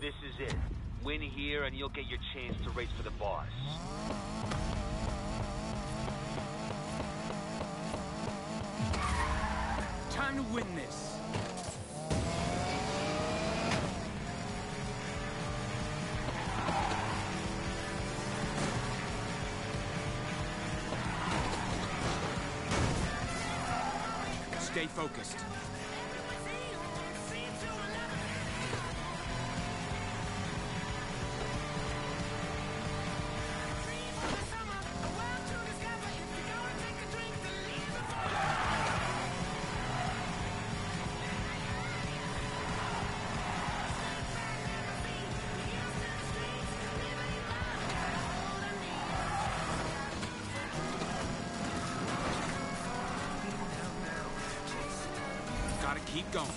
This is it. Win here and you'll get your chance to race for the boss. Time to win this. Stay focused. Gotta keep going.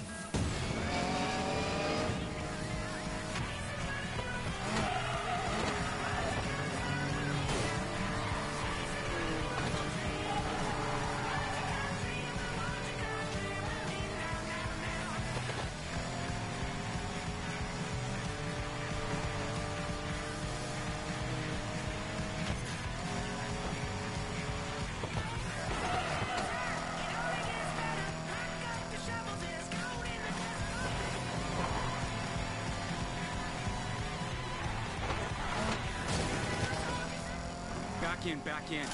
Back in.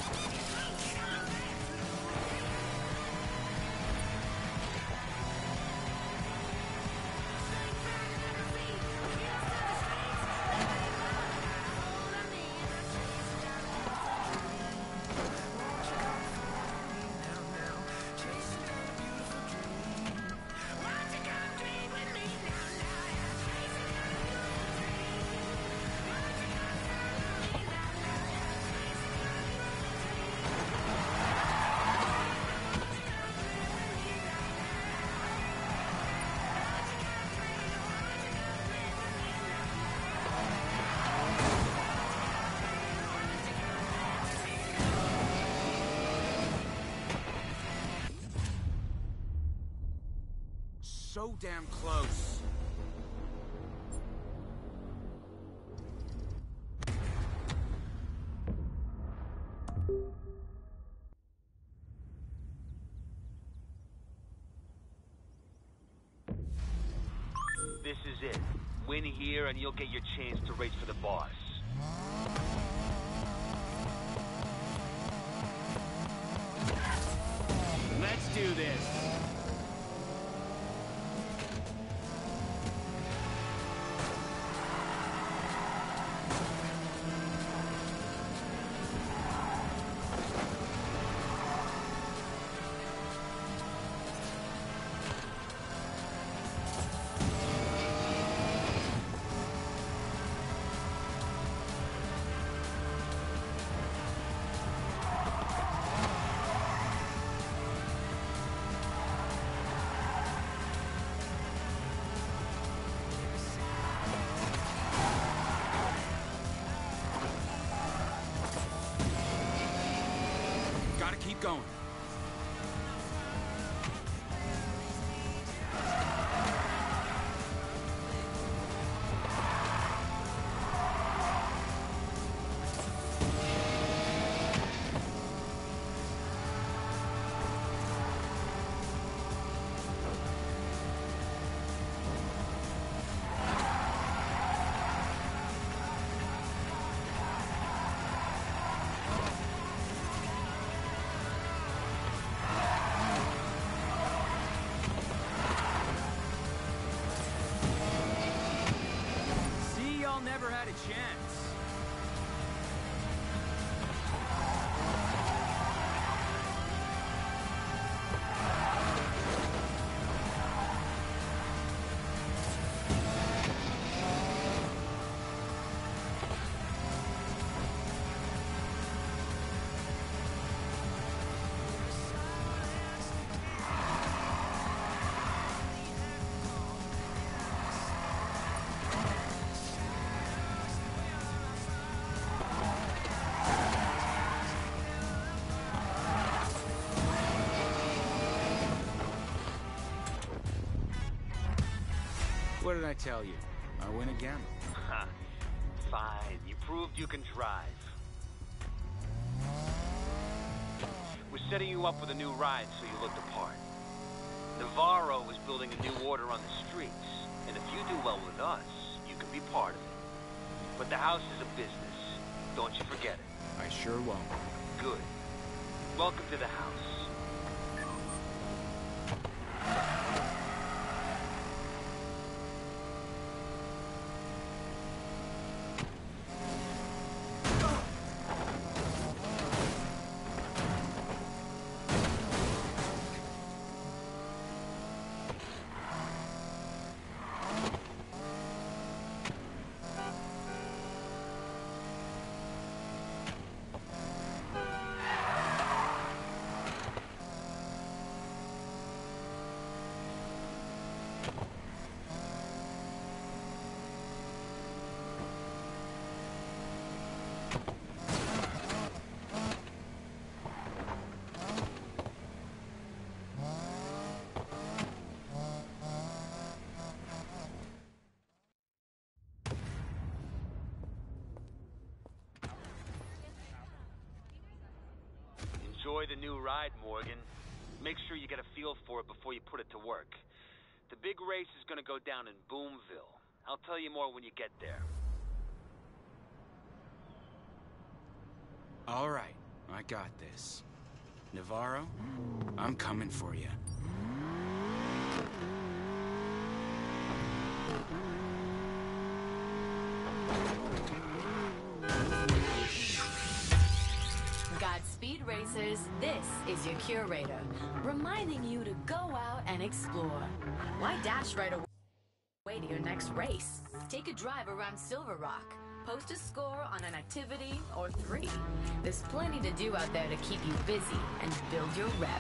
So damn close. This is it. Win here and you'll get your chance to race for the boss. Let's do this. Keep going. Never had a chance. What did I tell you? I win again. Fine, you proved you can drive. We're setting you up with a new ride so you look the part. Navarro is building a new order on the streets, and if you do well with us, you can be part of it. But the house is a business. Don't you forget it. I sure won't. Good. Welcome to the house. Enjoy the new ride, Morgan. Make sure you get a feel for it before you put it to work. The big race is gonna go down in Boomville. I'll tell you more when you get there. All right, I got this. Navarro, I'm coming for you. Godspeed, racers. This is your curator, reminding you to go out and explore. Why dash right away to your next race? Take a drive around Silver Rock. Post a score on an activity or 3. There's plenty to do out there to keep you busy and build your rep.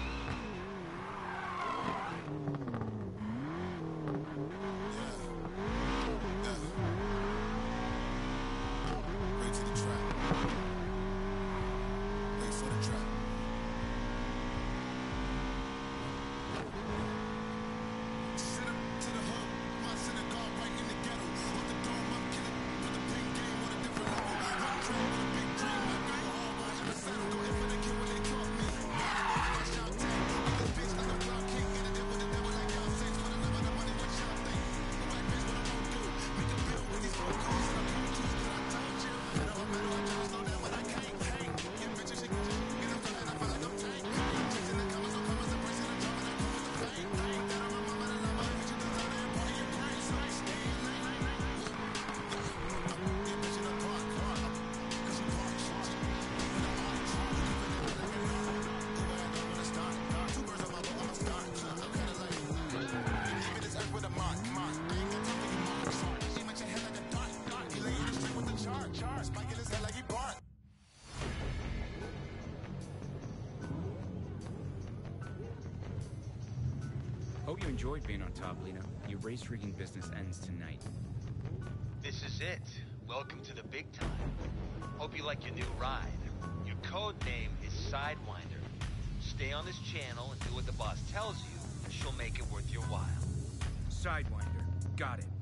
Hope you enjoyed being on top, Lino. Your race rigging business ends tonight. This is it. Welcome to the big time. Hope you like your new ride. Your code name is Sidewinder. Stay on this channel and do what the boss tells you, and she'll make it worth your while. Sidewinder. Got it.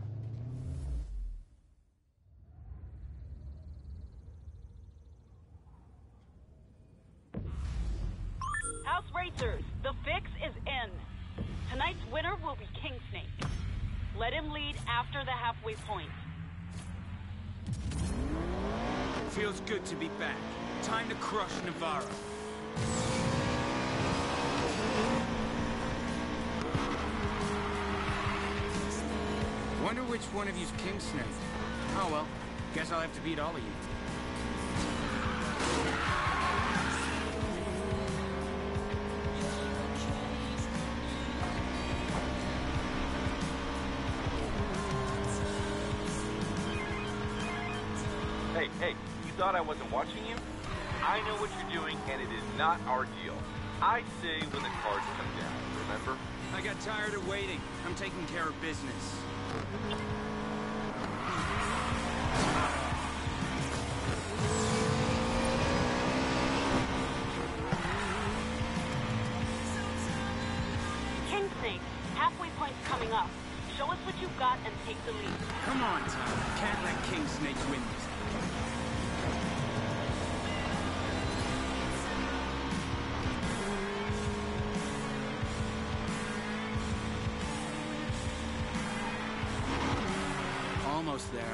House Racers, the fix is in. Tonight's winner will be King Snake. Let him lead after the halfway point. Feels good to be back. Time to crush Navarro. Wonder which one of you's King Snake. Oh well, guess I'll have to beat all of you. Hey, you thought I wasn't watching you? I know what you're doing, and it is not our deal. I say when the cards come down, remember? I got tired of waiting. I'm taking care of business. King Snake, halfway point's coming up. Show us what you've got and take the lead. Come on, Tyler. Can't let King Snake win this. Almost there.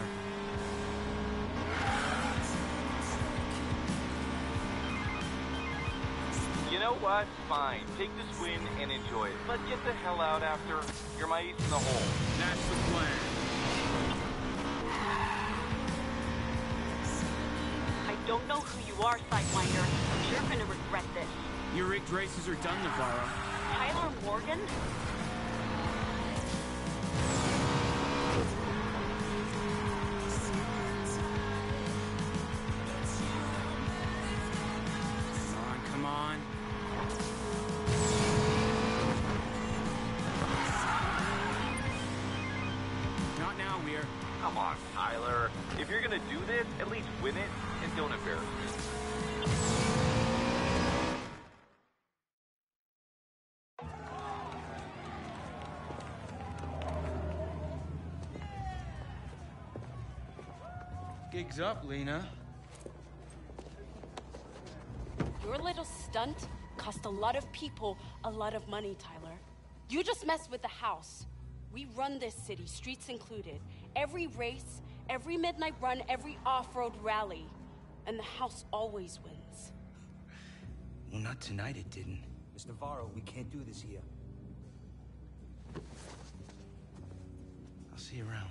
You know what? Fine. Take this win and enjoy it. But get the hell out after. You're my ace in the hole. That's the plan. I don't know who you are, Sidewinder, but you're gonna regret this. Your rigged races are done, Navarro. Tyler Morgan? Come on. Not now, Weir. Come on, Tyler. If you're gonna do this, at least win it and don't embarrass me. Gig's up, Lena. Your little stunt cost a lot of people a lot of money, Tyler. You just messed with the house. We run this city, streets included. Every race, every midnight run, every off-road rally. And the house always wins. Well, not tonight it didn't. Miss Navarro, we can't do this here. I'll see you around.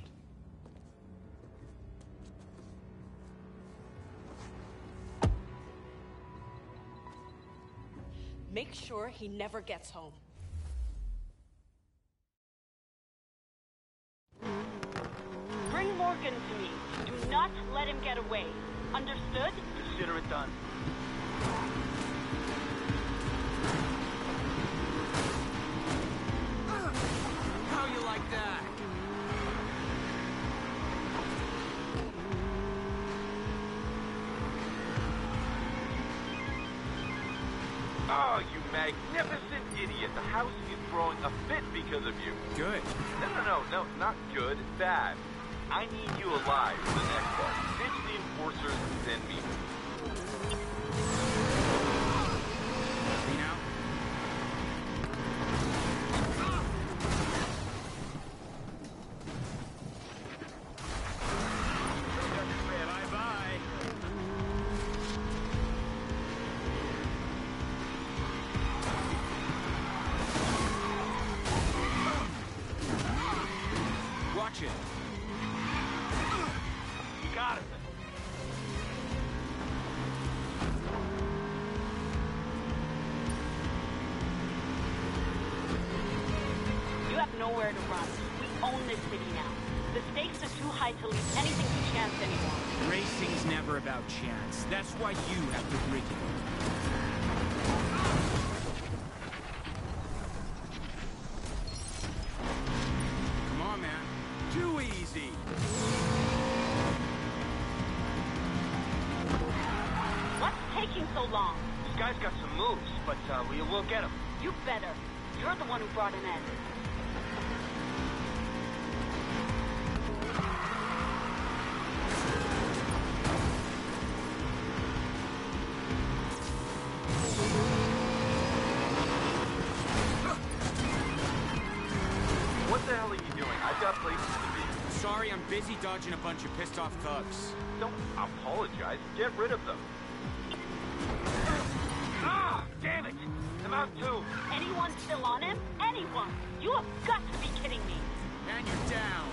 Make sure he never gets home. Bring Morgan to me. Do not let him get away. Understood? Consider it done. How you like that? Oh, you magnificent idiot. The house is throwing a fit because of you. Good. No, not good. Bad. I need you alive for the next one. Ditch the enforcers, then me. See now? Bye-bye. Watch it. You got it. You have nowhere to run. We own this city now. The stakes are too high to leave anything to chance anymore. Racing's never about chance. That's why you have to rig it. Come on, man. Too easy. What's taking so long? This guy's got some moves, but we'll get him. You better. You're the one who brought him in. What the hell are you doing? I've got places to be. Sorry, I'm busy dodging a bunch of pissed off thugs. Don't apologize. Get rid of them. Ah! Damn it! I'm out too. Anyone still on him? Anyone? You have got to be kidding me. And you're down.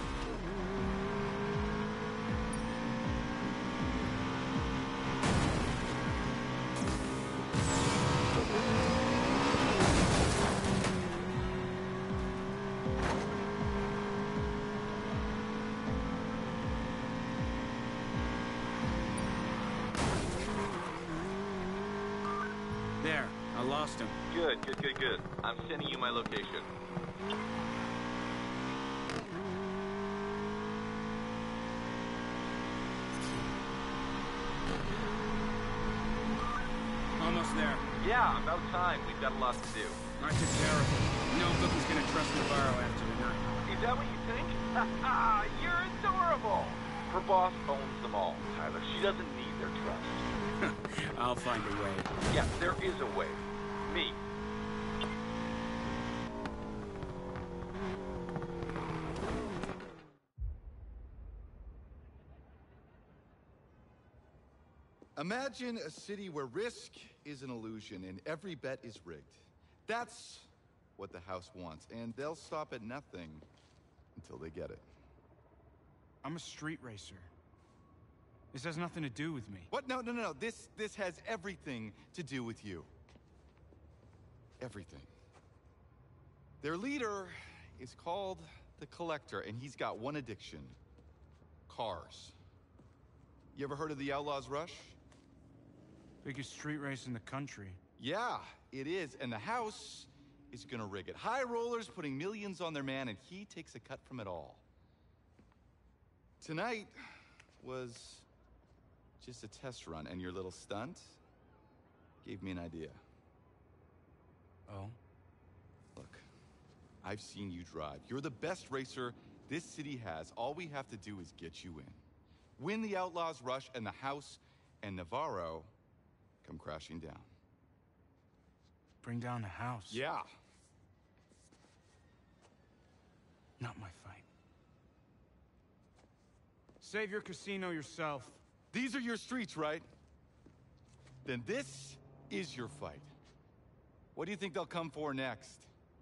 There, I lost him. Good. I'm sending you my location. Almost there. Yeah, about time. We've got a lot to do. I took care of it. No book is gonna trust Navarro after tonight. He's that what you think? You're adorable! Her boss owns them all, Tyler. She doesn't need their trust. I'll find a way. Yeah, there is a way. Me. Imagine a city where risk is an illusion and every bet is rigged. That's what the House wants, and they'll stop at nothing until they get it. I'm a street racer. This has nothing to do with me. What? No. This has everything to do with you. Everything. Their leader is called the Collector, and he's got one addiction. Cars. You ever heard of the Outlaws Rush? Biggest street race in the country. Yeah, it is, and the House is gonna rig it. High rollers putting millions on their man, and he takes a cut from it all. Tonight was just a test run, and your little stunt gave me an idea. Oh? Look, I've seen you drive. You're the best racer this city has. All we have to do is get you in. Win the Outlaws Rush, and the House and Navarro come crashing down. Bring down the house? Yeah. Not my fight. Save your casino yourself. These are your streets, right? Then this is your fight. What do you think they'll come for next?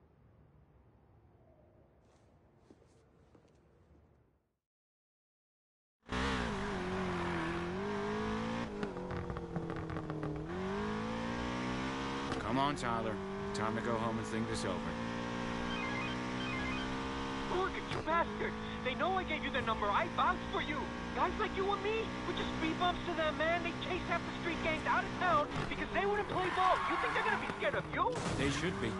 Come on, Tyler. Time to go home and think this over. Morgan, you bastard! They know I gave you their number. I vouched for you. Guys like you and me, we just speed bumps to them, man. They chase after street gangs out of town because they wouldn't play ball. You think they're gonna be scared of you? They should be.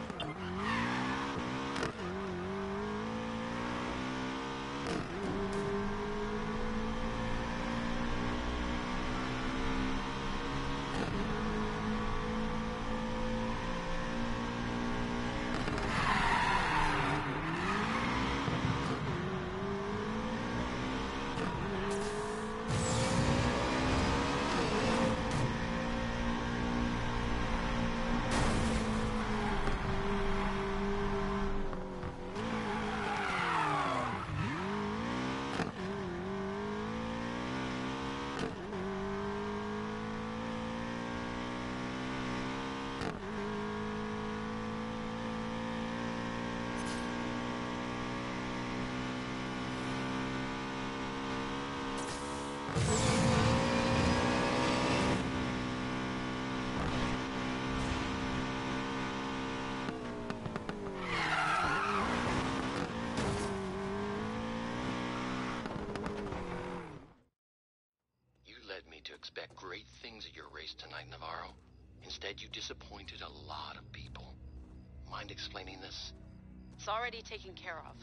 To expect great things at your race tonight, Navarro. Instead, you disappointed a lot of people. Mind explaining this? It's already taken care of.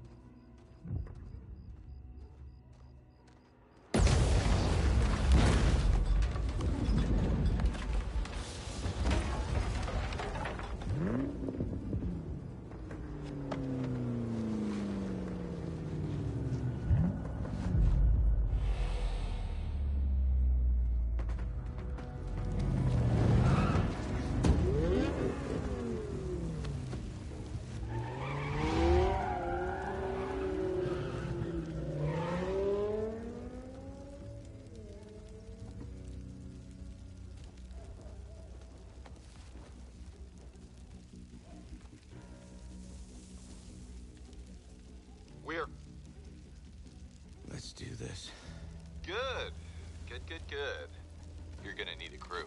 Let's do this. Good. Good. You're gonna need a crew.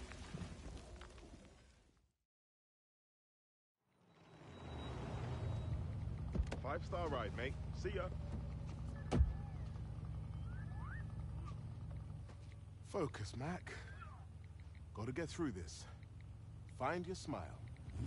Five-star ride, mate. See ya. Focus, Mac. Gotta get through this. Find your smile.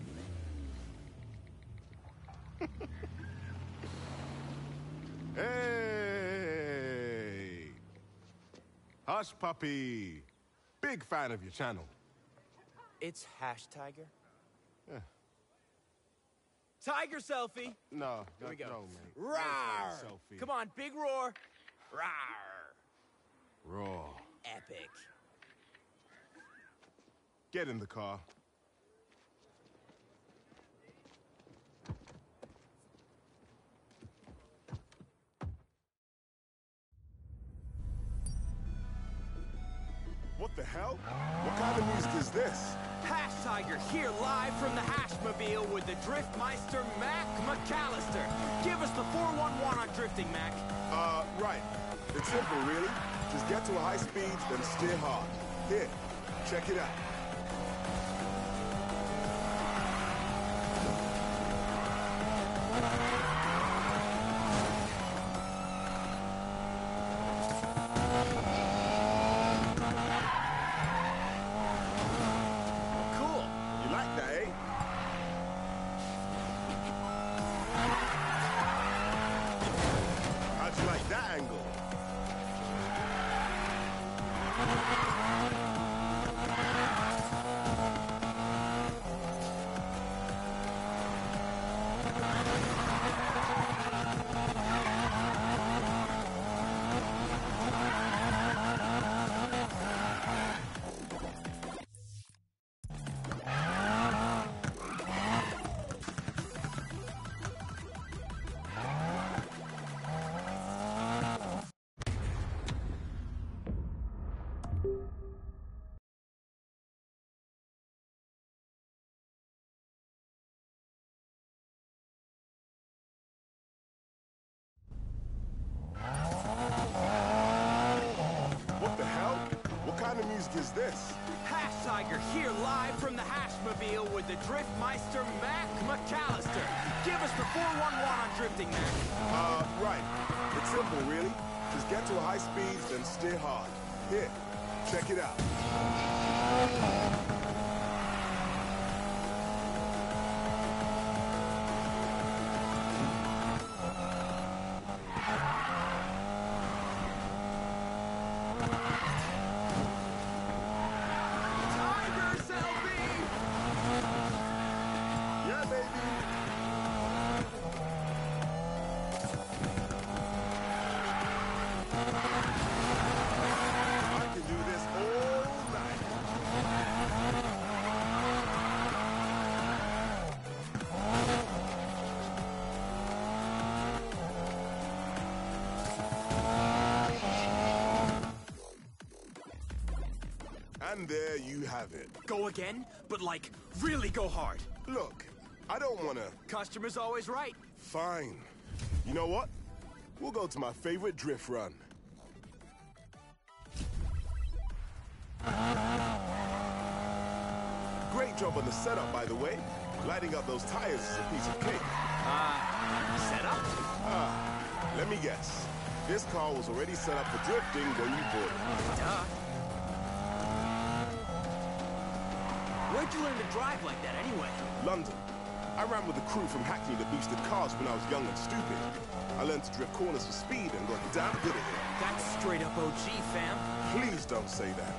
Hey! Hush, puppy. Big fan of your channel. It's Hash Tiger. Yeah. Tiger selfie. No, Here we go. no, mate. Roar! Selfie. Come on, big roar. Roar! Raw. Epic. Get in the car. What the hell? What kind of music is this? Hash Tiger here live from the Hashmobile with the Driftmeister Mac McAllister. Give us the 411 on drifting, Mac. Right. It's simple, really. Just get to a high speed, then steer hard. Here, check it out. Cool. You like that, eh? How'd you like that angle? What the hell? What kind of music is this? Hash Tiger here live from the Hashmobile with the Driftmeister Mac McAllister. Give us the 411 on drifting, Mac. Right. It's simple, really. Just get to a high speed, then steer hard. Here, check it out. Tiger selfie! Yeah, baby. I can do this all night. And there you have it. Go again, but like, really go hard. Look, I don't wanna... Customer's always right. Fine. You know what? We'll go to my favorite drift run. Great job on the setup, by the way. Lighting up those tires is a piece of cake. Setup? Let me guess. This car was already set up for drifting when you bought it. Duh. Where'd you learn to drive like that anyway? London. I ran with a crew from Hackney that boosted cars when I was young and stupid. I learned to drift corners for speed and got damn good at it. That's straight up OG, fam. Please don't say that.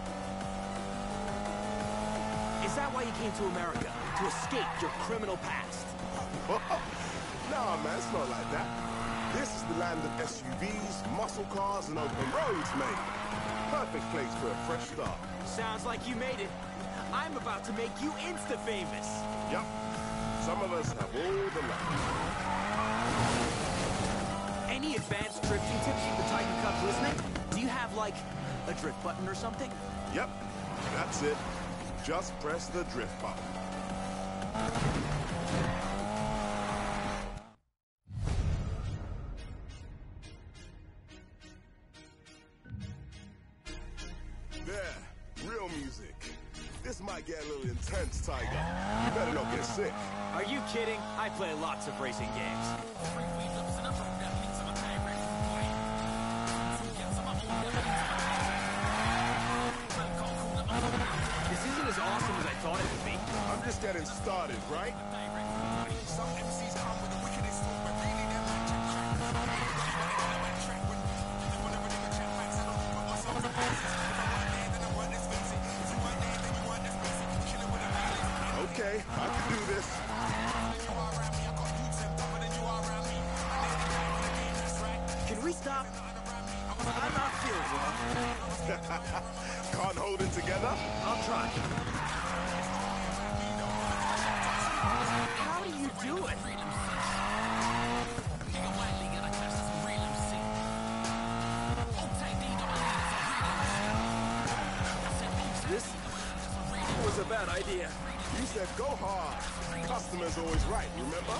Is that why you came to America? To escape your criminal past? Nah, man, it's not like that. This is the land of SUVs, muscle cars, and open roads, mate. Perfect place for a fresh start. Sounds like you made it. I'm about to make you insta-famous. Yup. Some of us have all the luck. Any advanced drifting tips for the Titan Cubs listening? Do you have, like, a drift button or something? Yep, that's it. Just press the drift button. There, real music. This might get a little intense, Tiger. You better not get sick. Are you kidding? I play lots of racing games. This isn't as awesome as I thought it would be. I'm just getting started, right? Some MCs come with the wickedest talk, but really they're not chat crack. Okay, I can do this. top. I'm not feeling well. Can't hold it together? I'll try. How do you do it? This was a bad idea. You said go hard. Customer's always right, remember?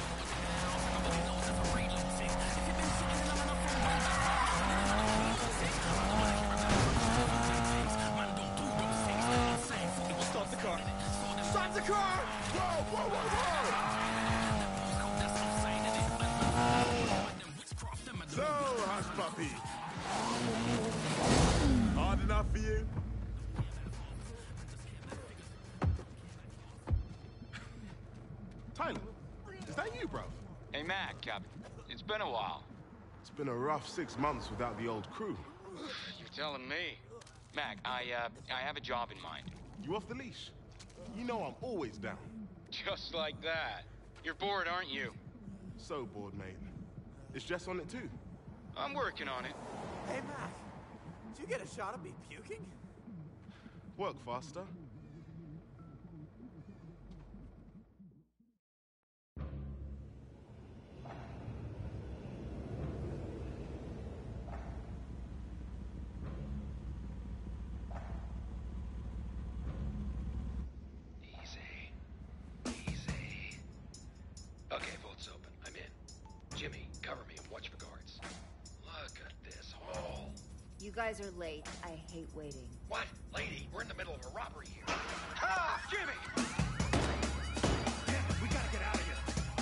Stop the car. Stop the car! Whoa, whoa, whoa, whoa! So, hush puppy. Hard enough for you? Tyler, is that you, bro? Hey, Mac, it's been a while. It's been a rough 6 months without the old crew. You're telling me. Mac, I have a job in mind. You off the leash? You know I'm always down. Just like that. You're bored, aren't you? So bored, mate. Is Jess on it too? I'm working on it. Hey, Mac. Did you get a shot of me puking? Work faster. Okay, vault's open. I'm in. Jimmy, cover me and watch for guards. Look at this hole. You guys are late. I hate waiting. What? Lady, we're in the middle of a robbery here. Ah, Jimmy! We gotta get out of here.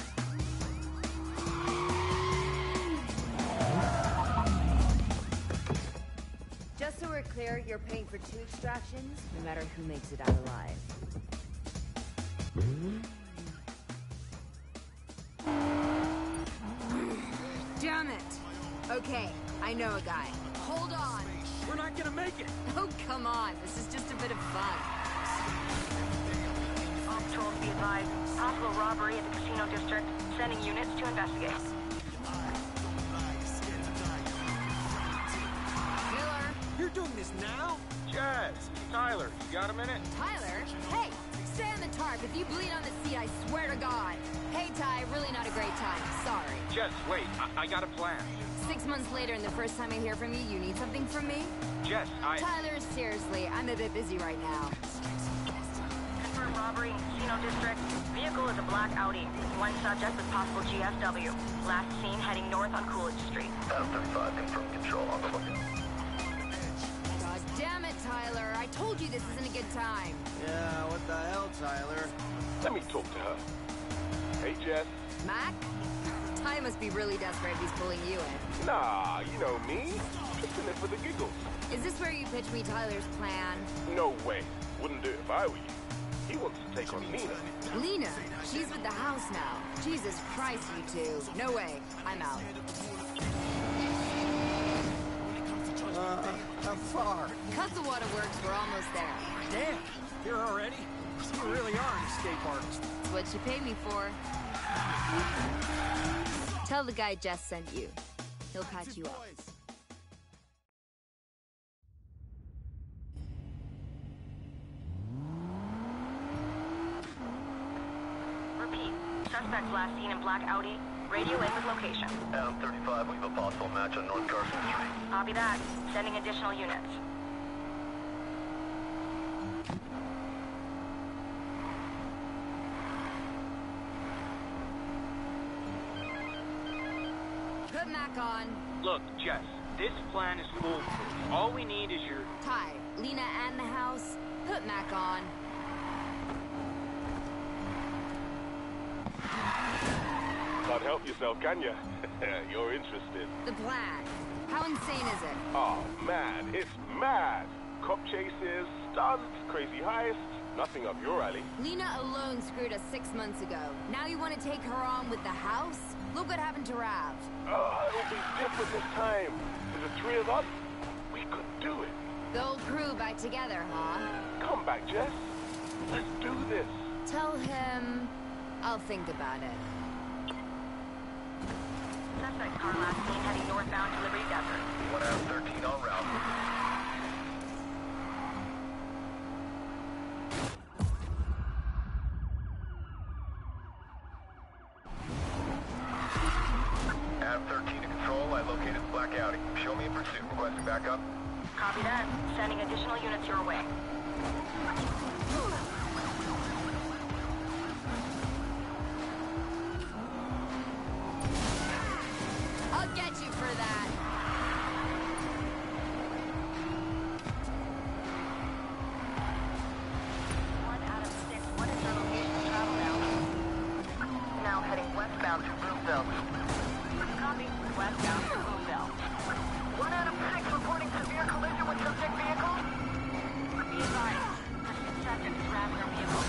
Just so we're clear, you're paying for 2 extractions, no matter who makes it out alive. Damn it! Okay, I know a guy. Hold on! We're not gonna make it! Oh, come on. This is just a bit of fun. All patrols be advised. Possible robbery at the casino district. Sending units to investigate. Miller! You're doing this now? Jess, Tyler, you got a minute? Tyler? Hey! Stay on the tarp. If you bleed on the seat, I swear to God. Hey, Ty, really not a great time. Sorry. Jess, wait, I got a plan. 6 months later, and the first time I hear from you, you need something from me? Jess, Tyler, seriously, I'm a bit busy right now. Confirmed robbery in casino district. Vehicle is a black Audi. One subject with possible GSW. Last seen heading north on Coolidge Street. Adam 35, confirm control on the lookout. God damn it, Tyler. I told you this isn't a good time. Yeah, what the hell, Tyler? Let me talk to her. Hey, Jess. Mac? Ty must be really desperate if he's pulling you in. Nah, you know me. Just in it for the giggles. Is this where you pitch me Tyler's plan? No way. Wouldn't do it if I were you. He wants to take on Lena. Lena? She's with the house now. Jesus Christ, you two. No way. I'm out. How far? Cut the waterworks. We're almost there. Damn, here already? You really are an escape artist. It's what you pay me for. Tell the guy Jess sent you. He'll patch you up. Repeat. Suspect last seen in black Audi. Radio in with location. Adam 35, we have a possible match on North Carson Street. Copy that. Sending additional units. Put Mac on. Look, Jess, this plan is foolproof. All we need is your... Ty, Lena and the house. Put Mac on. Can't help yourself, can ya? You're interested. The plan. How insane is it? Oh, man, it's mad. Cop chases, stunts, crazy heists, nothing up your alley. Lena alone screwed us 6 months ago. Now you want to take her on with the house? Look what happened to Rav. Oh, it'll be different this time. With the 3 of us, we could do it. The old crew back together, huh? Come back, Jess. Let's do this. Tell him I'll think about it. Suspect car last seen heading northbound to Liberty Desert. I located the Black Audi. Show me in pursuit. Requesting backup. Copy that. Sending additional units your way. I'll get you for that. One out of 6. What is your location of travel now? Now heading westbound to Boonville. Copy. Westbound to Boonville. 1 out of 6 reporting severe collision with subject vehicle. Be advised. Pursuit subject is ramming their vehicle.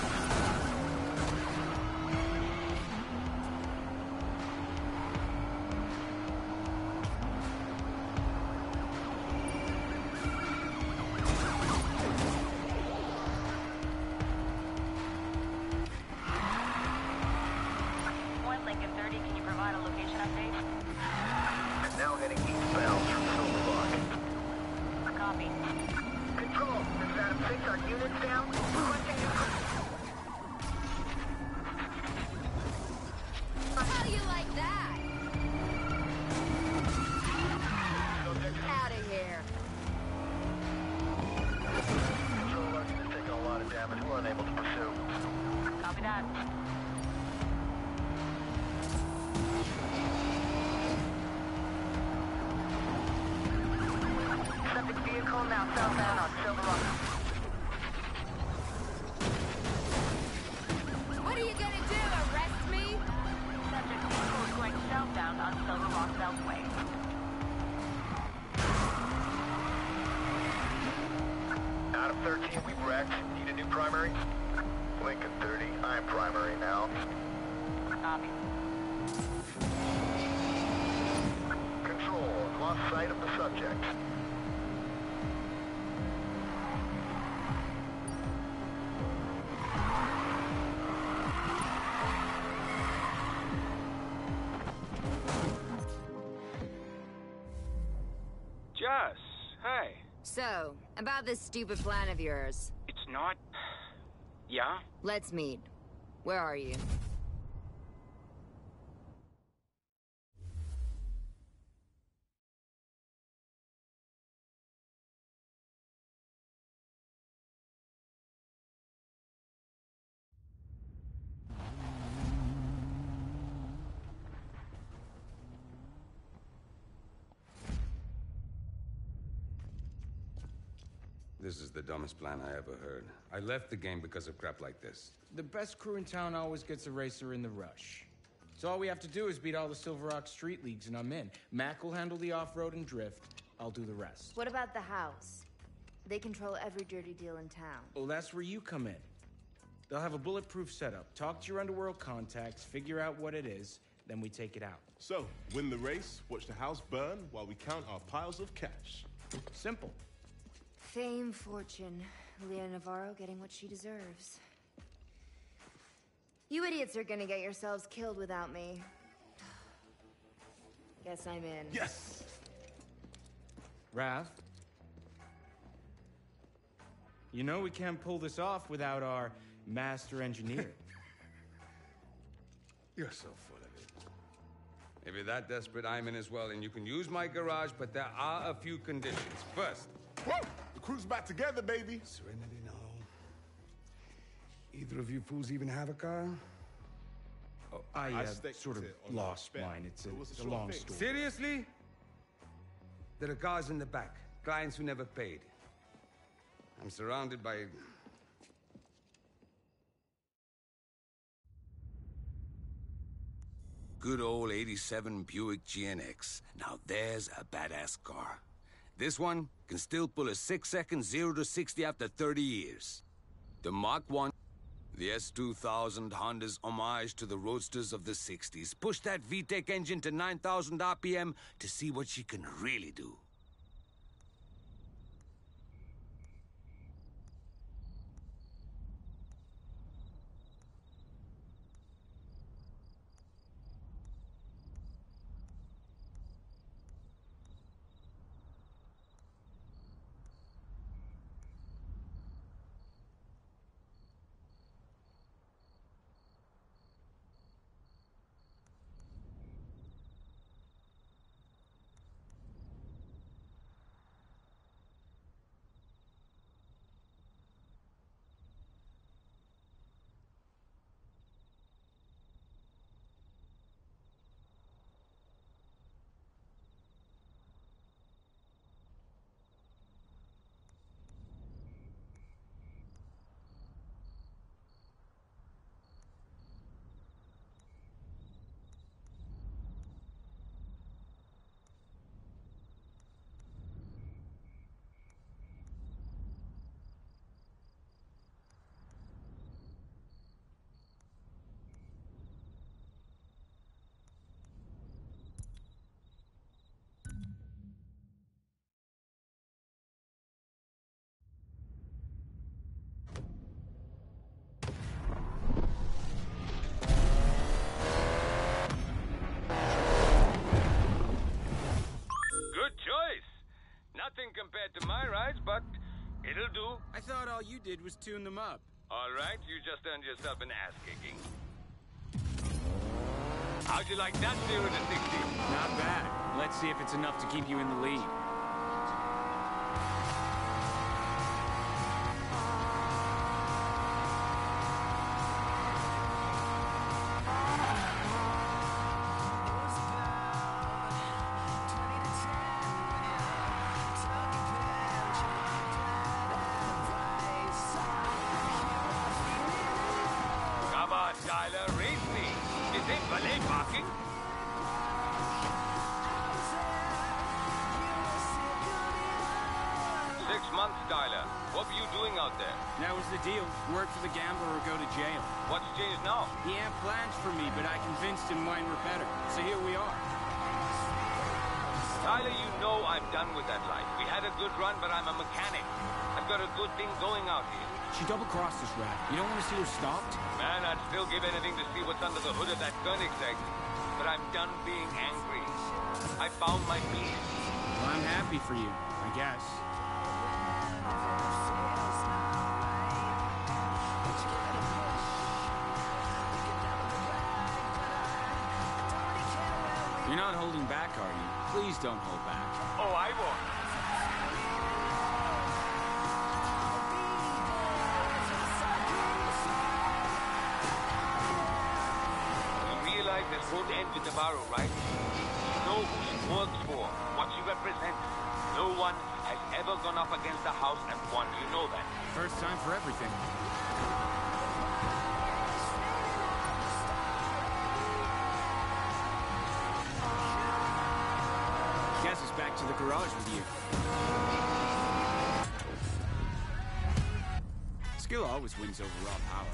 Point Lincoln 30, can you provide a location update? Now heading eastbound through Silver Rock. Copy. Control, this is Adam 6. Our units down. Requesting new... How do you like that? Out of here. Control, our unit's taking a lot of damage. We're unable to pursue. Copy that. Subject vehicle now southbound on Silver Rock. What are you gonna do? Arrest me? Subject vehicle is going southbound on Silver Rock Beltway. Out of 13, we've wrecked. Need a new primary? Lincoln 30, I'm primary now. Copy. Control, lost sight of the subject. Jess, hey. So, about this stupid plan of yours. It's not... Yeah? Let's meet. Where are you? This is the dumbest plan I ever heard. I left the game because of crap like this. The best crew in town always gets a racer in the rush. So all we have to do is beat all the Silver Rock street leagues and I'm in. Mac will handle the off-road and drift. I'll do the rest. What about the house? They control every dirty deal in town. Well, that's where you come in. They'll have a bulletproof setup. Talk to your underworld contacts, figure out what it is, then we take it out. So, win the race, watch the house burn while we count our piles of cash. Simple. Fame, fortune, Leah Navarro getting what she deserves. You idiots are gonna get yourselves killed without me. Guess I'm in. Yes! Raph? You know we can't pull this off without our master engineer. You're so full of it. If you're that desperate, I'm in as well, and you can use my garage, but there are a few conditions. First... Whoa! The crew's back together, baby! Serenity, no. Either of you fools even have a car? Oh, I sort of lost mine. It's a long story. Seriously? There are cars in the back. Clients who never paid. I'm surrounded by... Good old 87 Buick GNX. Now there's a badass car. This one can still pull a 6-second 0 to 60 after 30 years. The Mark 1, the S2000 Honda's homage to the roadsters of the 60s. Push that VTEC engine to 9,000 RPM to see what she can really do. nothing compared to my rides, but it'll do. I thought all you did was tune them up. All right, you just earned yourself an ass-kicking. How'd you like that 0 to 60? Not bad. Let's see if it's enough to keep you in the lead. Come on, Tyler, race me. Is it valet parking? Months, Tyler. What were you doing out there? That was the deal. Work for the gambler or go to jail. What's changed now? He had plans for me, but I convinced him mine were better. So here we are. Tyler, you know I'm done with that life. We had a good run, but I'm a mechanic. I've got a good thing going out here. She double-crossed us, Rat. You don't want to see her stopped? Man, I'd still give anything to see what's under the hood of that Koenigsegg. But I'm done being angry. I found my peace. Well, I'm happy for you, I guess. You're not holding back, are you? Please don't hold back. Oh, I won't. You realize this won't end with Navarro, right? You know who she works for, what she represents. No one has ever gone up against the house and won. You know that. First time for everything. Guess it's back to the garage with you. Skill always wins over raw power.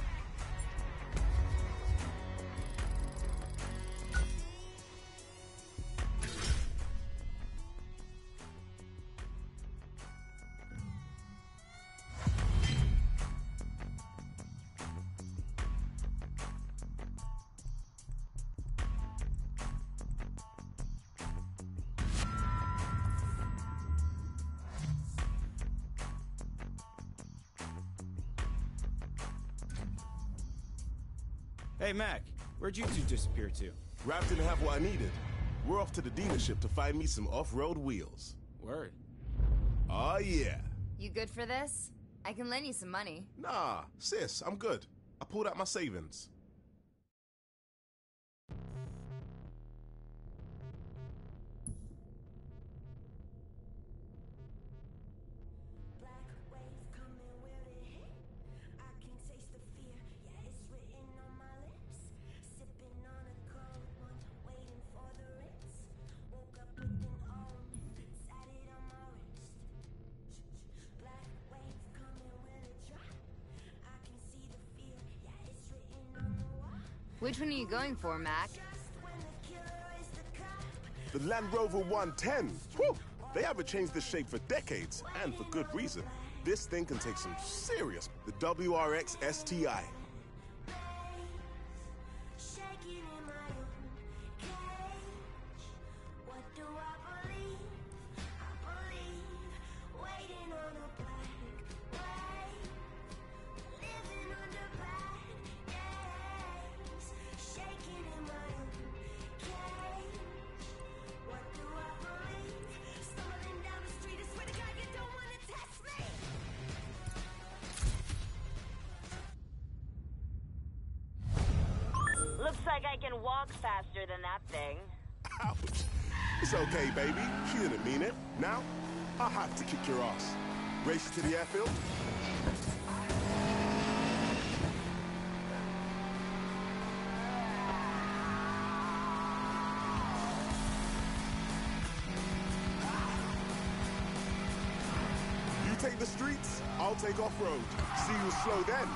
Hey, Mac, where'd you two disappear to? Raph didn't have what I needed. We're off to the dealership to find me some off-road wheels. Word. Oh, yeah. You good for this? I can lend you some money. Nah, sis, I'm good. I pulled out my savings. Which one are you going for, Mac? The Land Rover 110. Whew! They haven't changed this shape for decades, and for good reason. This thing can take some serious... The WRX STI. Looks like I can walk faster than that thing. Ouch. It's okay, baby. She didn't mean it. Now, I have to kick your ass. Race to the airfield? You take the streets, I'll take off-road. See you slow then.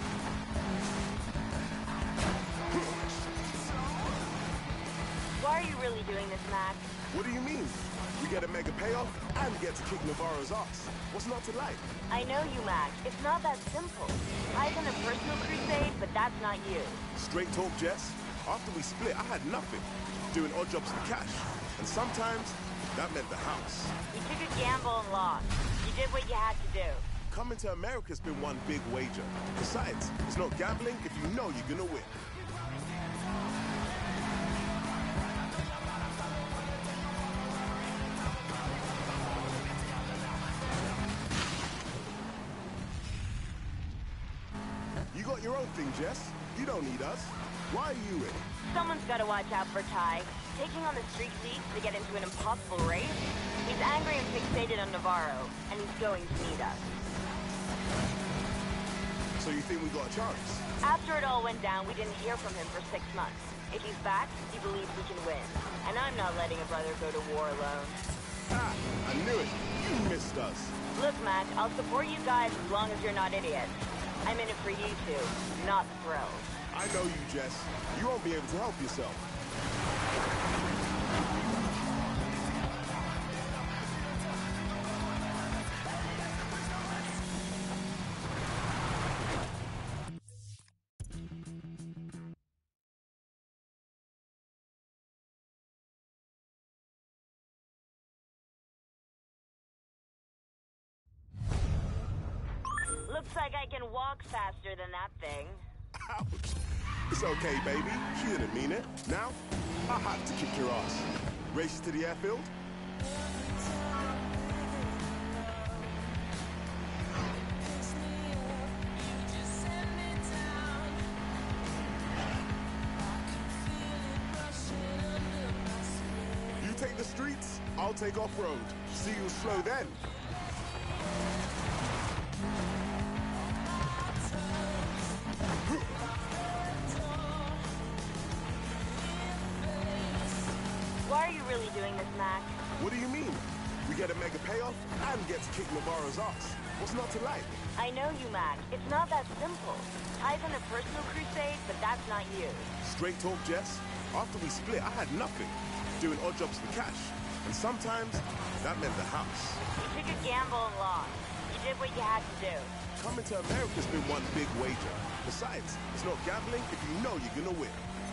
Why are you really doing this, Mac? What do you mean? We get a mega payoff and get to kick Navarro's ass. What's not to like? I know you, Mac. It's not that simple. I've done a personal crusade, but that's not you. Straight talk, Jess. After we split, I had nothing. Doing odd jobs for cash. And sometimes, that meant the house. You took a gamble and lost. You did what you had to do. Coming to America's been one big wager. Besides, it's not gambling if you know you're gonna win. You got your own thing, Jess. You don't need us. Why are you in? Someone's got to watch out for Ty. Taking on the street leads to get into an impossible race? He's angry and fixated on Navarro, and he's going to need us. So you think we got a chance? After it all went down, we didn't hear from him for 6 months. If he's back, he believes we can win. And I'm not letting a brother go to war alone. Ah, I knew it. You missed us. Look, Mac, I'll support you guys as long as you're not idiots. I'm in it for you two, not the thrills. I know you, Jess. You won't be able to help yourself. Looks like I can walk faster than that thing. Ouch. It's okay, baby. She didn't mean it. Now, I had to kick your ass. Race to the airfield? You take the streets, I'll take off-road. See you slow then. Why are you really doing this, Mac? What do you mean? We get a mega payoff and get to kick Navarro's ass. What's not to like? I know you, Mac. It's not that simple. Ty's on a personal crusade, but that's not you. Straight talk, Jess. After we split, I had nothing. Doing odd jobs for cash. And sometimes, that meant the house. You took a gamble and lost. You did what you had to do. Coming to America's been one big wager. Besides, it's not gambling if you know you're gonna win.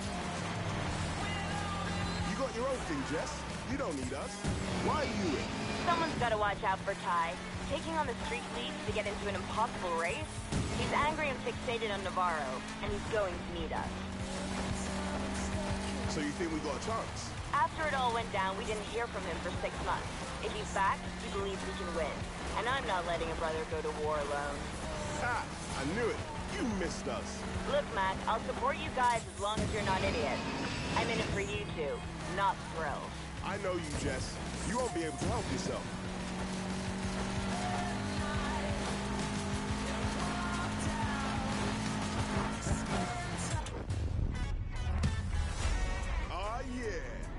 You got your own thing, Jess. You don't need us. Why are you in? Someone's got to watch out for Ty. Taking on the street leads to get into an impossible race? He's angry and fixated on Navarro, and he's going to need us. So you think we got a chance? After it all went down, we didn't hear from him for 6 months. If he's back, he believes we can win. And I'm not letting a brother go to war alone. Ah, I knew it. You missed us. Look, Mac, I'll support you guys as long as you're not idiots. I'm in it for you two, not thrills. I know you, Jess. You won't be able to help yourself. Ah, yeah.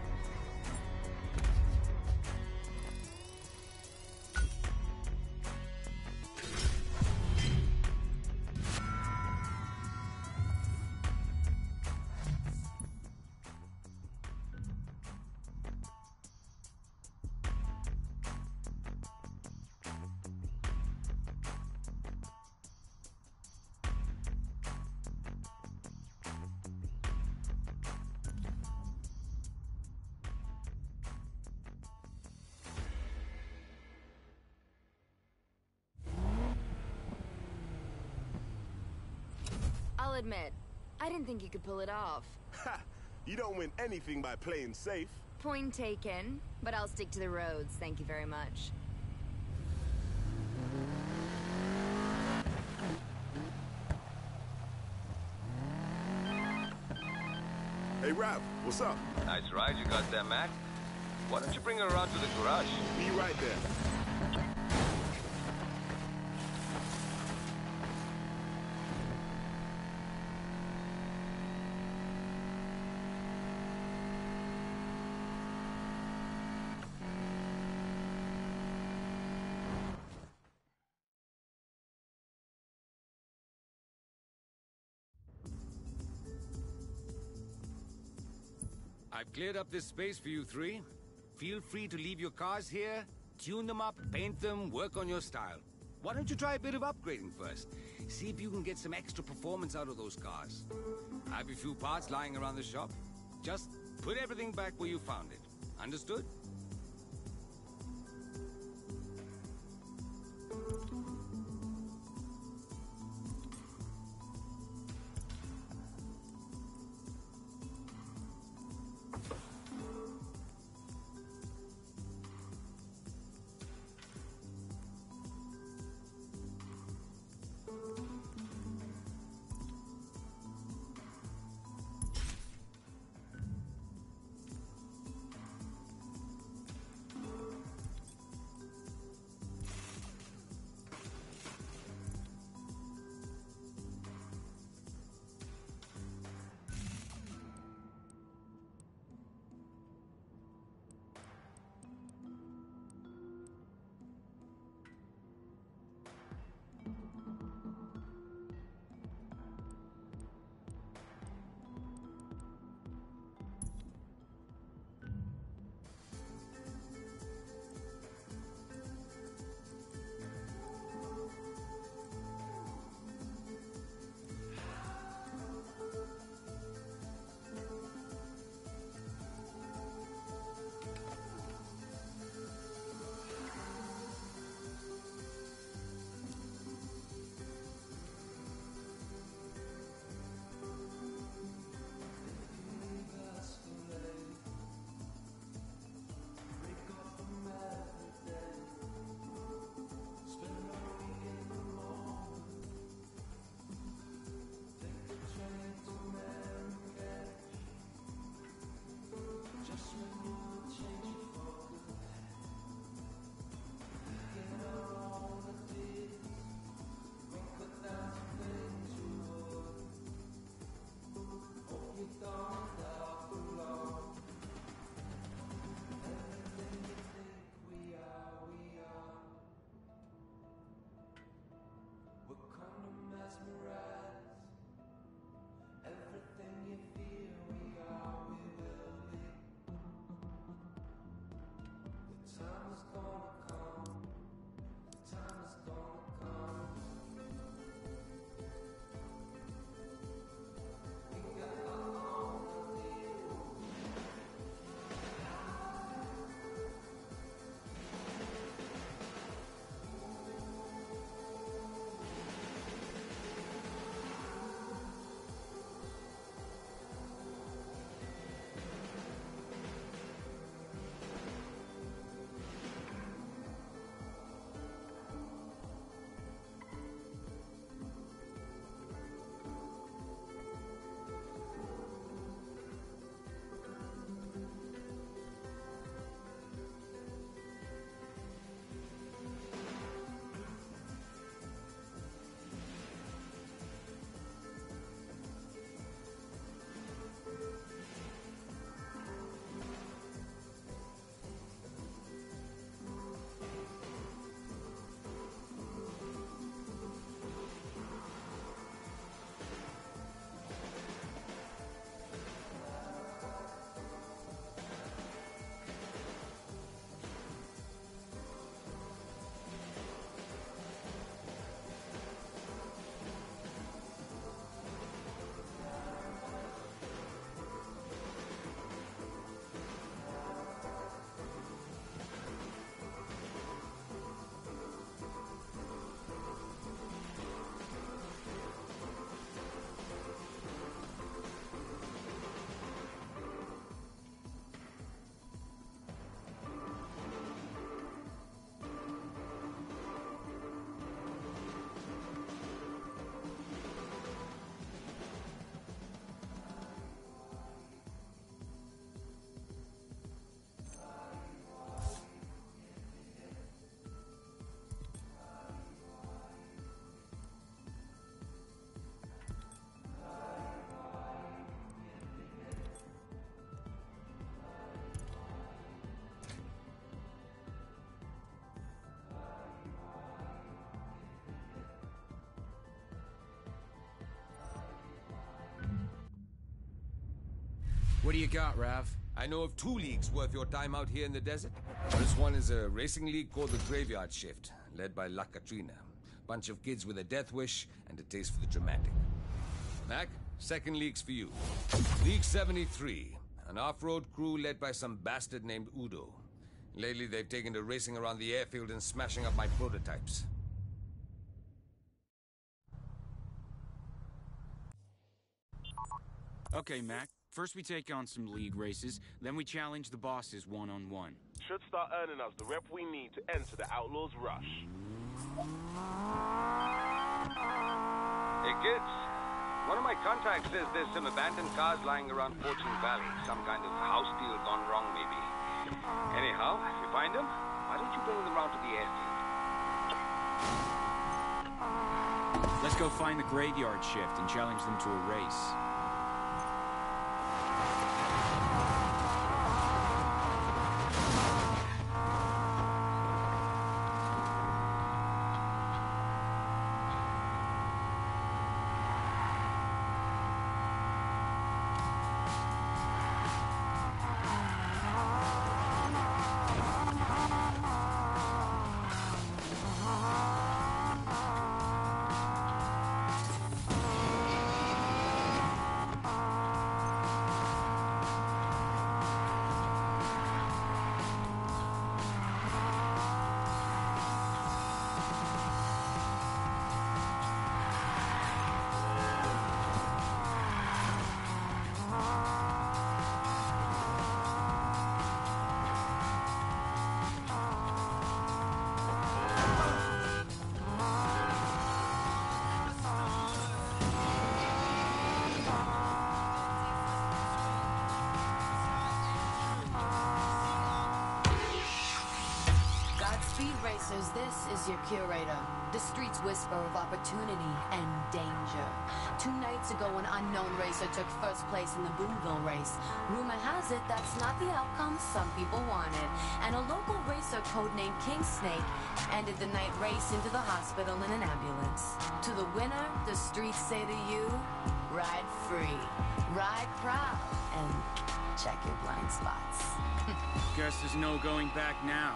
I'll admit, I didn't think you could pull it off. Ha! You don't win anything by playing safe. Point taken, but I'll stick to the roads, thank you very much. Hey, Rav, what's up? Nice ride you got there, Mac. Why don't you bring her around to the garage? Be right there. I've cleared up this space for you three. Feel free to leave your cars here, tune them up, paint them, work on your style. Why don't you try a bit of upgrading first? See if you can get some extra performance out of those cars. I have a few parts lying around the shop. Just put everything back where you found it. Understood? What do you got, Rav? I know of 2 leagues worth your time out here in the desert. This one is a racing league called the Graveyard Shift, led by La Katrina. Bunch of kids with a death wish and a taste for the dramatic. Mac, second league's for you. League 73, an off-road crew led by some bastard named Udo. Lately, they've taken to racing around the airfield and smashing up my prototypes. Okay, Mac. First we take on some league races, then we challenge the bosses one-on-one. Should start earning us the rep we need to enter the Outlaws Rush. Hey, kids. One of my contacts says there's some abandoned cars lying around Fortune Valley. Some kind of house deal gone wrong, maybe. Anyhow, if you find them, why don't you bring them around to the airfield? Let's go find the graveyard shift and challenge them to a race. Speed Racers, this is your curator. The streets whisper of opportunity and danger. 2 nights ago, an unknown racer took first place in the Boomville race. Rumor has it that's not the outcome some people wanted. And a local racer codenamed King Snake ended the night race into the hospital in an ambulance. To the winner, the streets say to you, ride free, ride proud, and check your blind spots. Guess there's no going back now.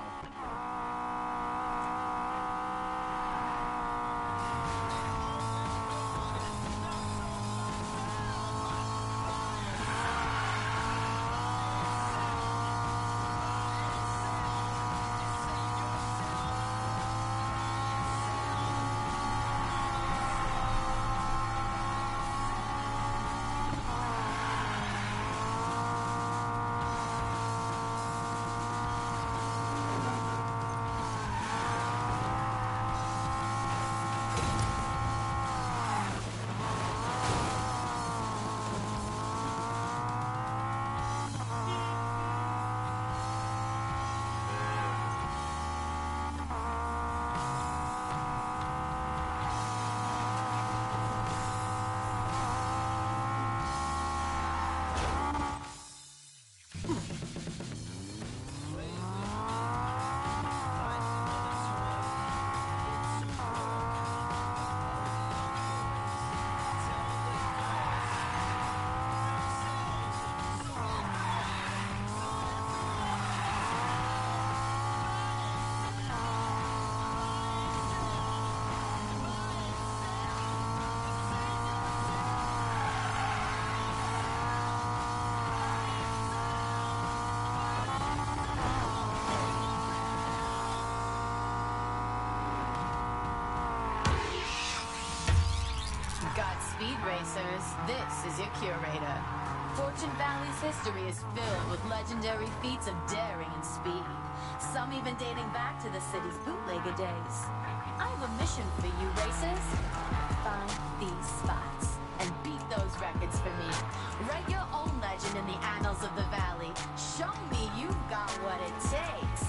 Speed Racers, this is your curator. Fortune Valley's history is filled with legendary feats of daring and speed, some even dating back to the city's bootlegger days. I have a mission for you, racers. Find these spots and beat those records for me. Write your own legend in the annals of the valley. Show me you've got what it takes.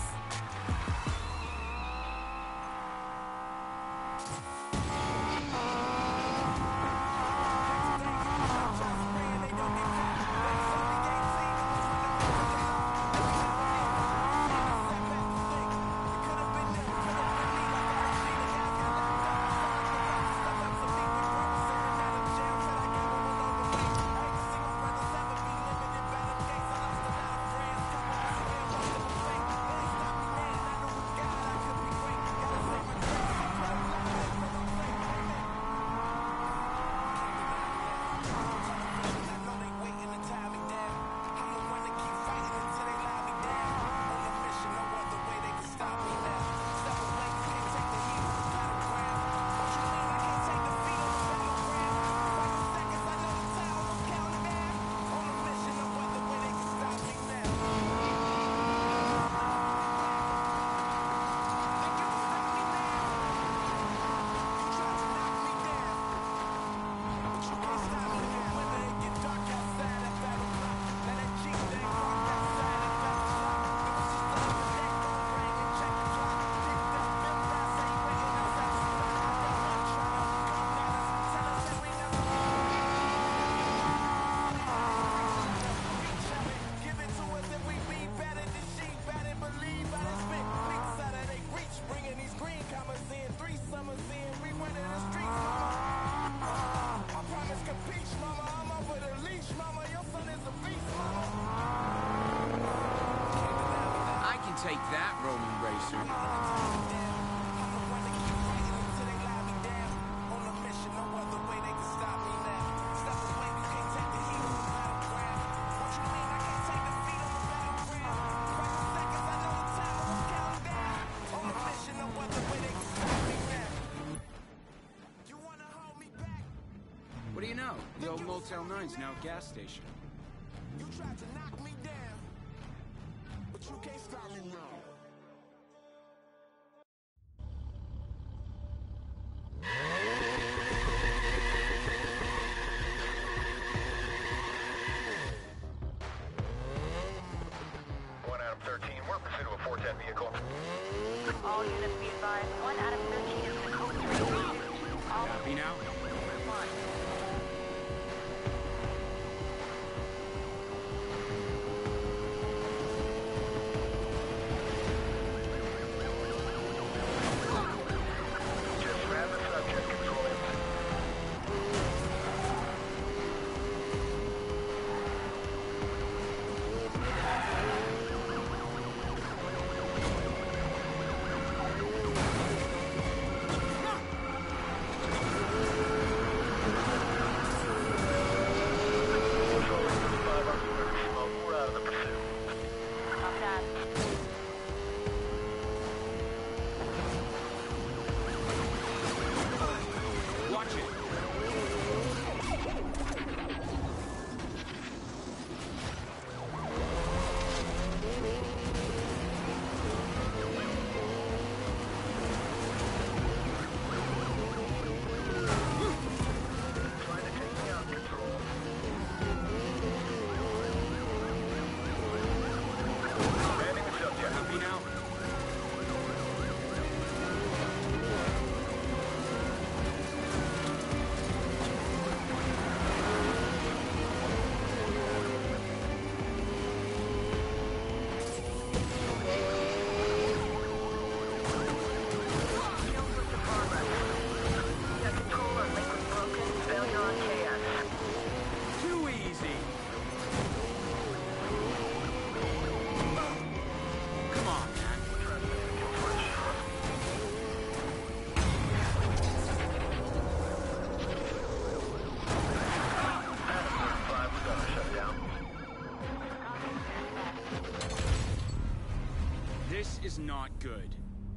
take that, Roman Racer. What do you know? The old Motel 9's now a gas station. You tried to knock me down, but you can't stop me now. One Adam 13, we're in pursuit of a 410 vehicle. All units be advised. 1 Adam 13 is in the coast range. Happy now? This is not good.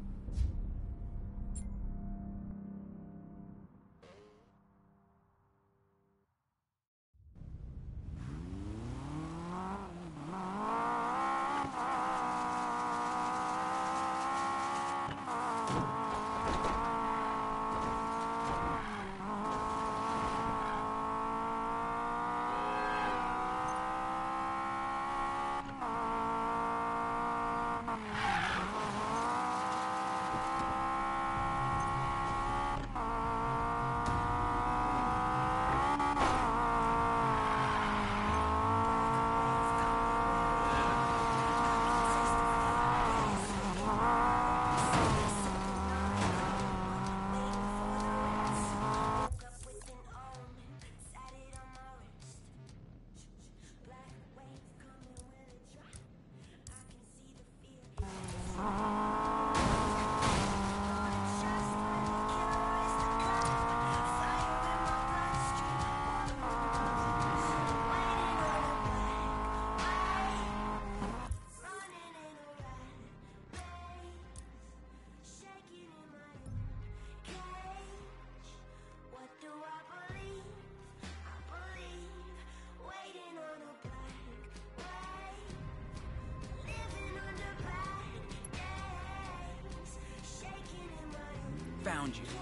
Found you.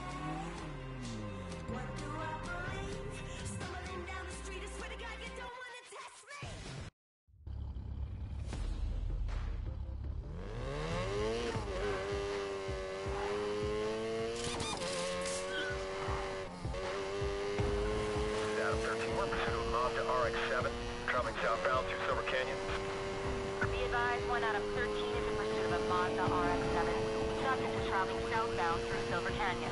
Adam 13, we're in pursuit of a Mazda RX-7, traveling southbound through Silver Canyon. Be advised, 1 Adam 13 is in pursuit of a Mazda RX-7. Subject is traveling southbound through Silver Canyon.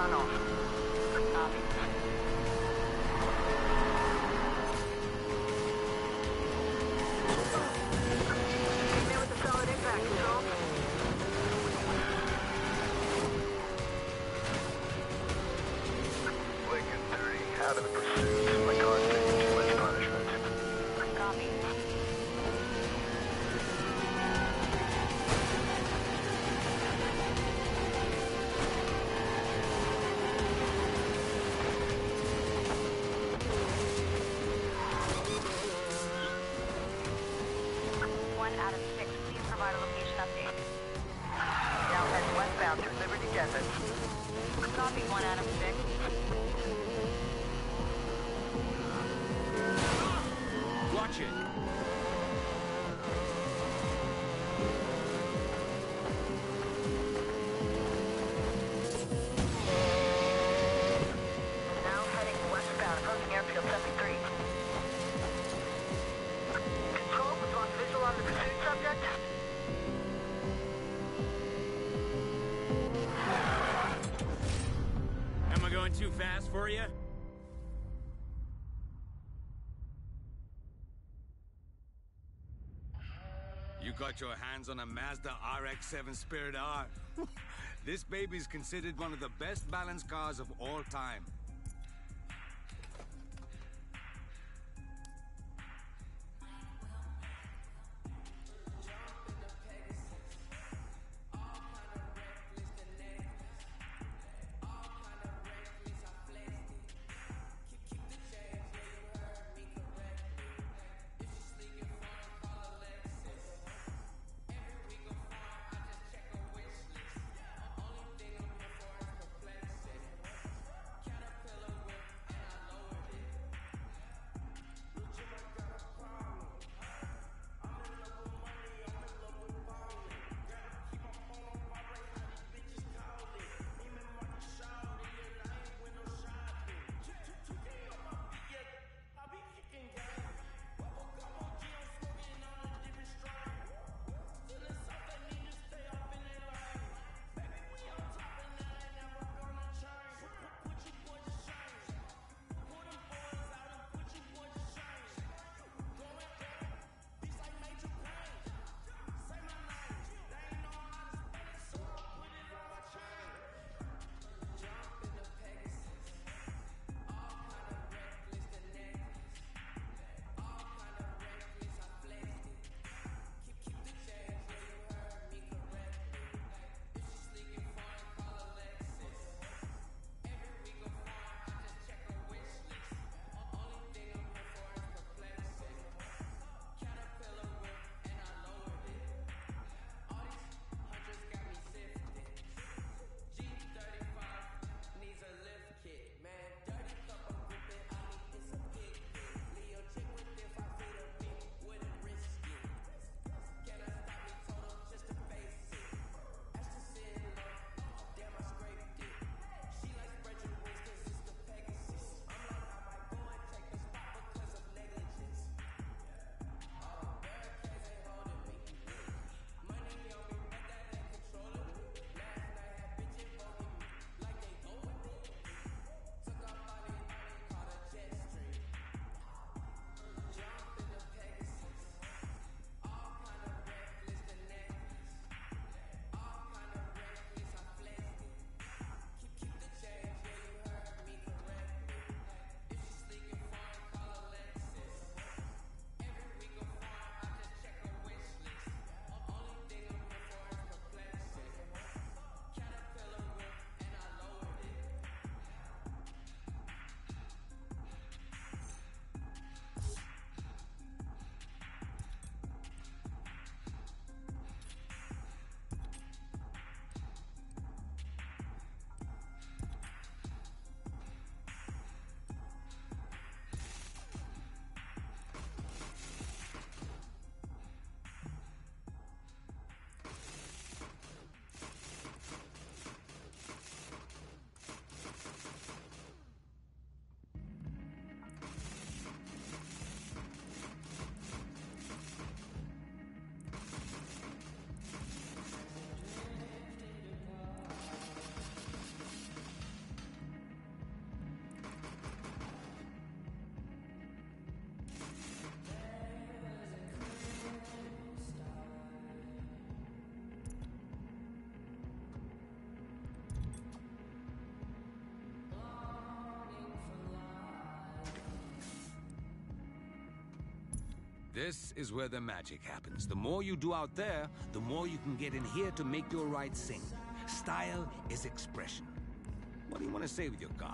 tunnel. Copy. Came in with a solid impact, Control. Lincoln 30, out of the pursuit. My car's taking too much punishment. Copy. One out of 6, please provide a location update. Now head westbound through Liberty Desert. Copy, 1 out of 6. Watch it. Now heading westbound, approaching airfield 73. Control, we've lost visual on the pursuit subject. Am I going too fast for you? You got your hands on a Mazda RX-7 Spirit R. This baby is considered one of the best balanced cars of all time. This is where the magic happens. The more you do out there, the more you can get in here to make your ride sing. Style is expression. What do you want to say with your car?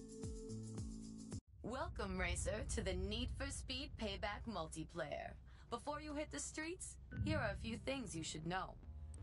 Welcome, Racer, to the Need for Speed Payback multiplayer. Before you hit the streets, here are a few things you should know.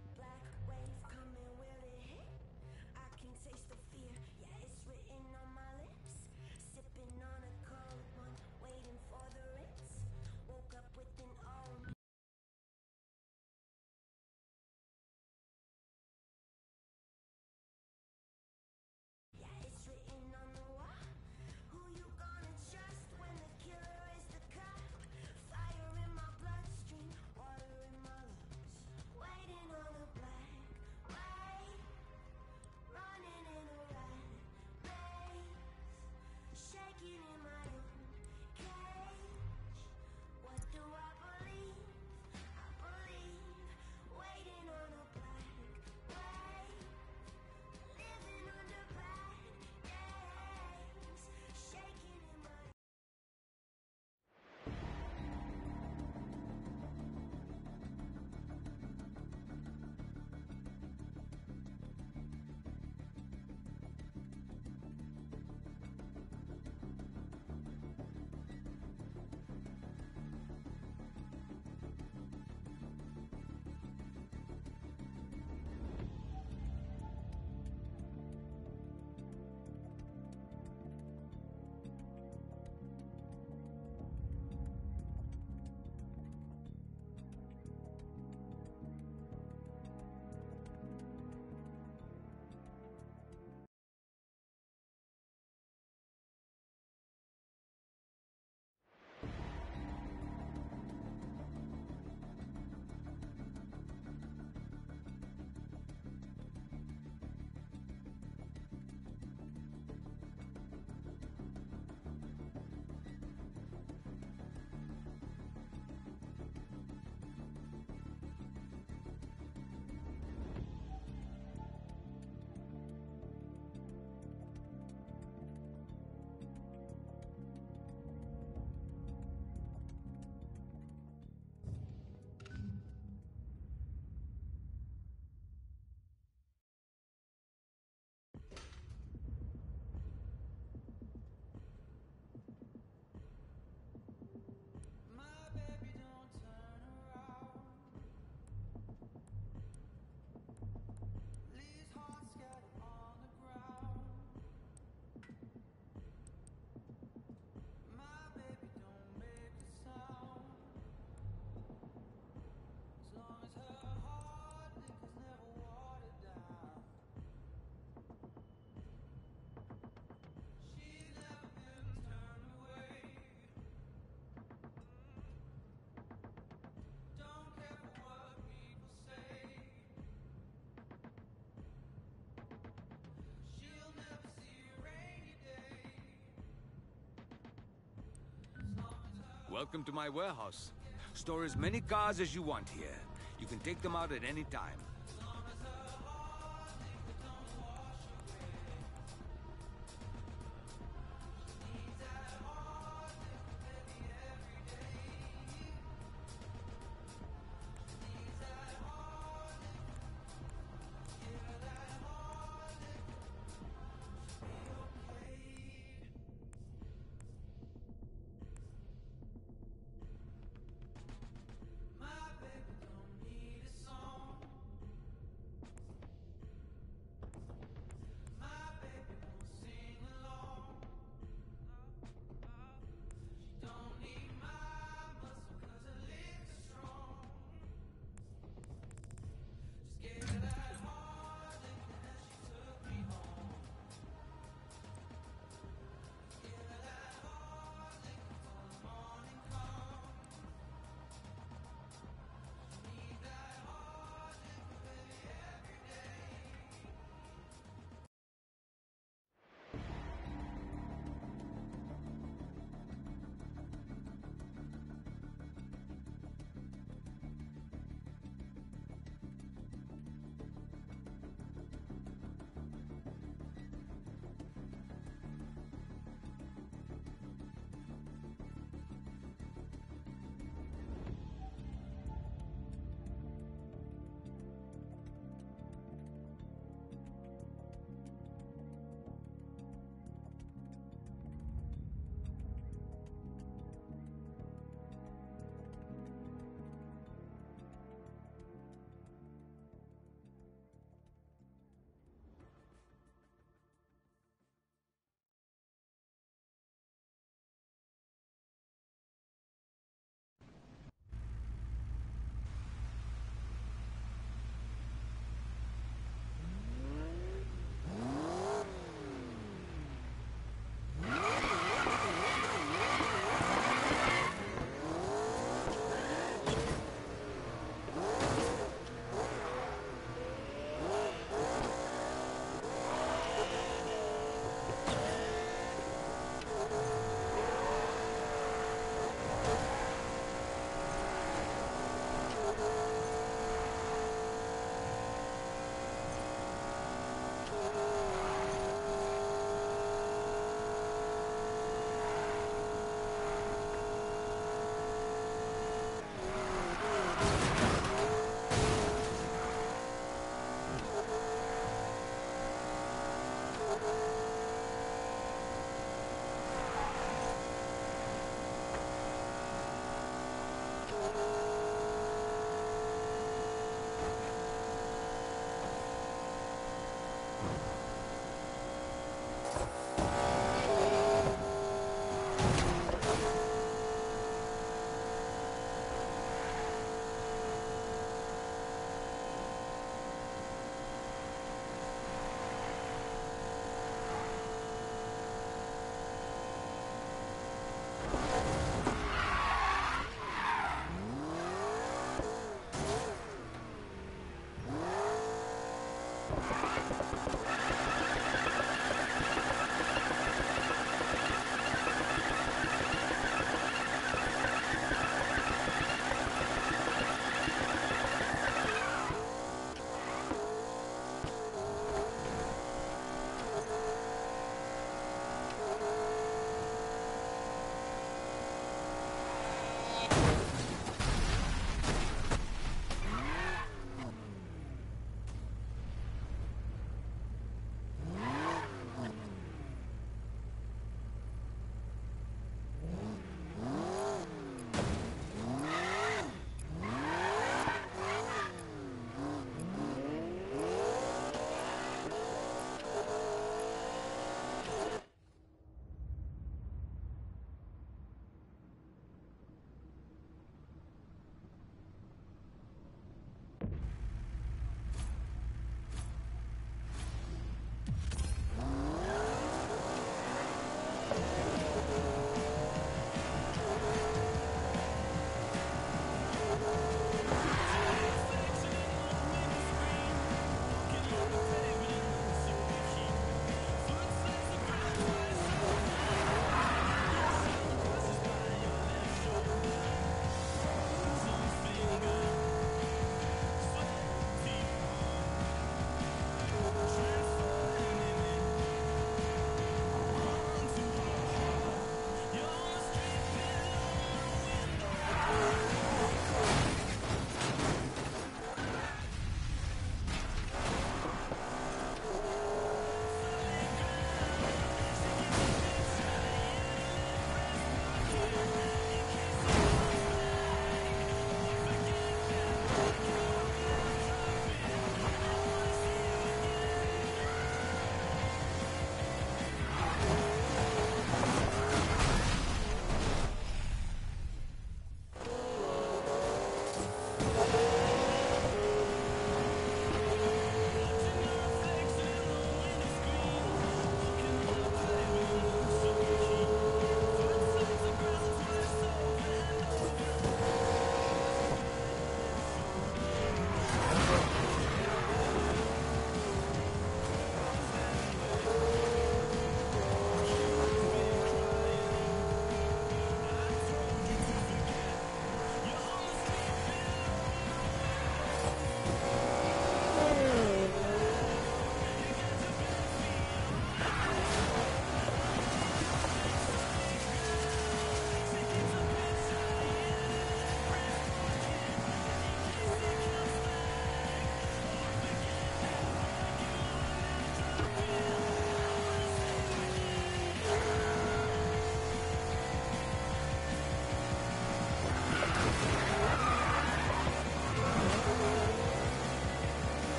Welcome to my warehouse. Store as many cars as you want here. You can take them out at any time.